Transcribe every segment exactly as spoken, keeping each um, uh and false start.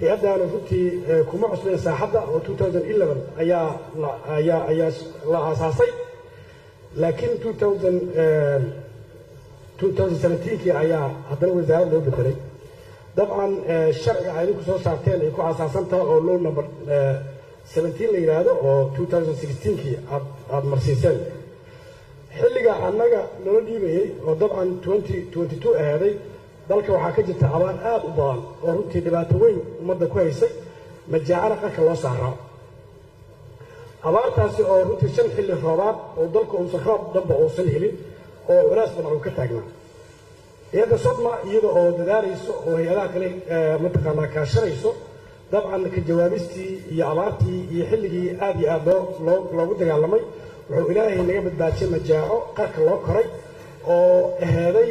hay-addan runtii kuma cusbeen saaxadda oo two thousand eleven ayaa ayaa ayaa la aasaasay laakiin two thousand seventeen-kii ayaa haddana wasaaradda loo bedelay dabcan sharciga ay ku soo saarteen ay ku aasaasan tahay oo law number seventeen la yiraahdo oo two thousand sixteen-kii aad aad marsiiseen xilliga annaga nala dhiibayay oo dabcan twenty twenty-two ahaaday dalka waxaa ka jirta abaar aad u badan oo runtii dhibaato weyn ummadda ku haysay majaacada qarka loo saaraa abaartaasi oo runtii shan xilli roobaad oo dalka uusan roob dhanba uusan helin oo culays badan uu ka taagnaa hay-adda sodma iyada oo dadaalayso oo hay-adaha kale mataqaanaa kaashanayso dabcan ka jawaabistii iyo abaartii iyo xilligii aad iyo aad loo loogu dagaalamay wuxuu ilaahay naga badbaadiyey majaaco qarka loo koray oo aheeday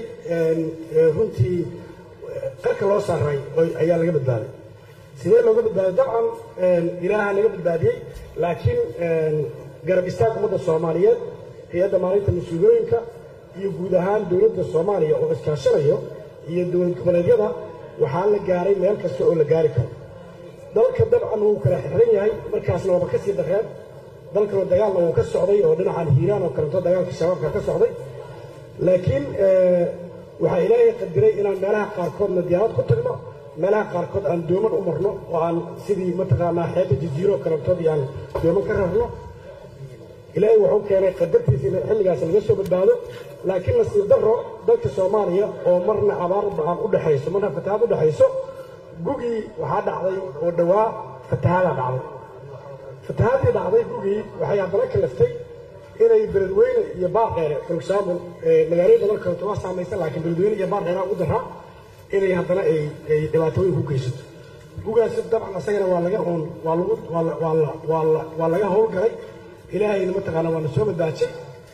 runtii qarka loo saaray ayaa laga badbaaday sidee looga badbaaday dabcan ilaaha naga badbaadiyey laakiin garab istaag ummadda soomaaliyeed hay-adda maalinta mas-uuliyooyinka iyo guud ahaan dowladda soomaaliya oo iskaashanayo iyo dowlad goboleedyada waxaa la gaaray meel kasta oo la gaari karo dalka dabcan wuu kala xiran yahay markaasna waaba ka sii dareen dalkana dagaalna wuu ka socday oo dhinacan hiiraan oo kaleeto dagaalka shabaabka ka socday laakiin waxaa ilaahay qadiray inaan meelaha qaarkoodna diyaarad ku tagno meelaha qaarkood aan dooman u marno oo aan sidii mataqaanaa xeebta jajiiro kaleetood iyo aan dooman ka rarno ilaahay wuxuu keenay qadartiisa in xilligaas laga soo badbaado laakiin nasiib darro dalka soomaaliya oo marna abaar baan u dhexayso marna fatahaad u dhexayso gugii waxaa dhacday oo dhawaa fatahaadaa dhacday fatahaadii dhacday gugii waxay haddana kalaftay inay beledweyne iyo baardheere for example magaalooyinka dalka waa saamaysan laakiin beledweyne iyo baardheera ugu daraa inay haddana ay ay dhibaatooyin ku geysato gugaasi dabcan asagana waa laga oon waa lagu waa waa waa waa laga howlgalay ilaahayna mataqaana waa na soo badbaajay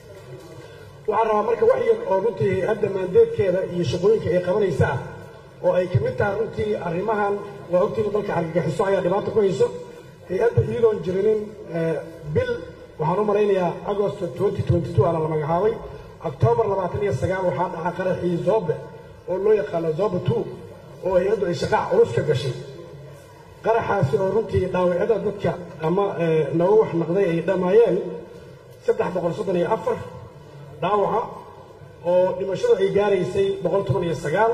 waxaan rabaa marka wax yar oo runtii hay-adda maandeedkeeda iyo shaqooyinka ay qabanaysa ah oo ay kamid tahay runtii arrimahan waa ogtiina dalka argagixiso ayaa dhibaata ku hayso hay-adda iyadoon jirinin bil waxaan u malaynayaa agost twenty twenty-two aana la magacaabay octoobar labaatan iyo sagaal waxaa dhaca qaraxii zoobe oo loo yaqaano zoobe two oo hay-addu ay shaqaac culus ka gashay qaraxaasi oo runtii dhaawacyada dadka ama nooga wax naqday ay dhammaayeen saddex boqol soddon iyo afar dhaawaca oo dhimashadu ay gaaraysay boqol toban iyo sagaal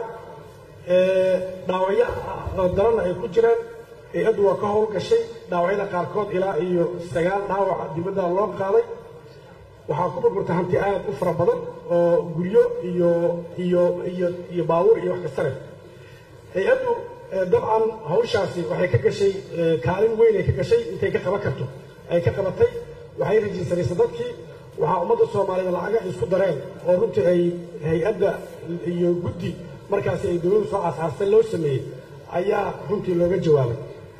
dhaawacyo daranna ay ku jiraan hay-addu waa ka howlgashay dhaawacyada qaarkood ilaa iyo sagaal dhaawaca dibadda loo qaaday waxaa ku burburta hanti aad u fara badan oo guryo iyo iyo iyo iyo baabuur iyo wax kasta leh hay-addu dabcan hawshaasi waxay ka gashay kaalin weyn ay ka gashay intay ka qaban karto ay ka qabatay waxay rajiisanaysay dadkii waxaa ummadda soomaaliyeed lacaga isku dareen oo runtii ay hay-adda iyo guddi markaasi ay dowladdu soo aasaastay loo sameeyey ayaa runtii looga jawaabay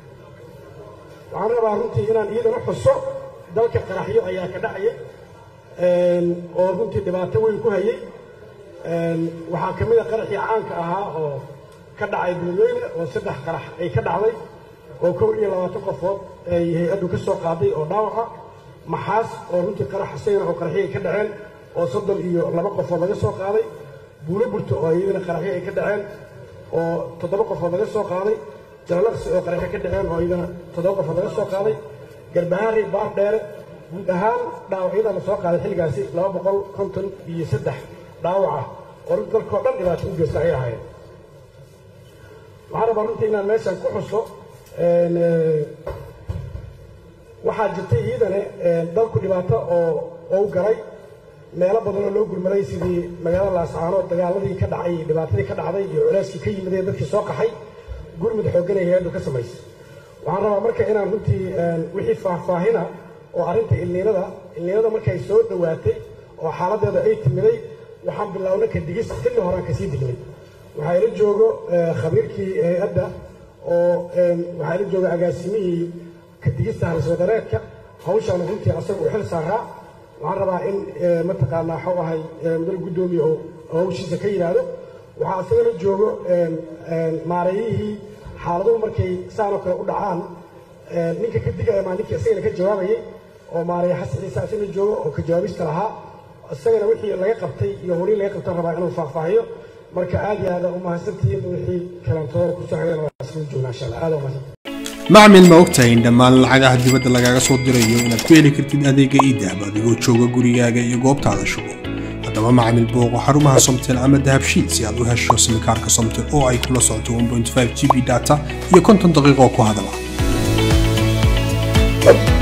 waxaan rabaa runtii inaan iyadana xuso dalka qaraxyo ayaa ka dhacaya oo runtii dhibaato weyn ku hayay waxaa ka mid a qaraxii caanka ahaa oo ka dhacay beledweyne oo saddex qarax ay ka dhacday oo kow iyo labaatan qofood ay hay-addu ka soo qaaday oo dhaawaca maxaas oo runtii qarax isagana oo qaraxyo ay ka dhaceen oo soddon iyo laba qofood laga soo qaaday buulo burto oo iyadana qaraxyo ay ka dhaceen oo toddoba qofood laga soo qaaday jalalaqsi oo qaraxyo ka dhaceen oo iyadana toddoba qofood laga soo qaaday garbahaari baar dheere guud ahaan dhaawacyada la soo qaaday xilligaasi laba boqol konton iyo saddex dhaawaca oo runtii dalkao dhan dhibaato u geysta ayay ahayd waxaan rabaa runtii inaan meeshan ku xuso waxaa jirtay iyadana dalku dhibaato oo u galay meelo badanoo loo gurmaday sidii magaalada laascaanood dagaaladii ka dhacay dhibaatadii ka dhacday iyo culeyskii ka yimid ee dadkii soo qaxay gurmud xooggan ay hay-addu ka samaysay waxaan rabaa marka inaan runtii wixii faahfaahina oo arrinta ilniinada ilniinada markay soo dhowaatay oo xaaladeeda ay timiday waxaan bilownay ka digis xilli horaan kasii dignay waxaa ila joogo khabiirkii hay-adda oo waxaa ila jooga agaasimihii ka digista haliswadareedka hawshaana runtii asaga u xil saaraa waxaan rabaa in mataqaanaa waxuu ahay mudal guddoomiye oo hawshiisa ka yidhaahdo waxaa isagana joogo maareeyihii xaaladuhu markay saanoo kale u dhacaan ninka ka digaya maa ninkii isagana ka jawaabayay oo maareeye xasan ciise isagana joogo oo ka jawaabista lahaa isagana wixii laga qabtay iyo howlihii laga qabtan rabaa inuu faahfaahiyo marka aad iyo aada u mahadsantihiin wixii kalantooda ku soo xigeen macmil ma ogtahay in dhammaan lacagaha dibadda lagaaga soo dirayo inaad ku heli kartid adeega e-dahab adigoo jooga gurigaaga iyo goobtaada shugo haddaba macmil booqo xarumaha Somtel ama dahabshiil si aad u hesho simikaarka Somtel oo ay kula socoto one point five G B data iyo konton daqiiqo ku hadala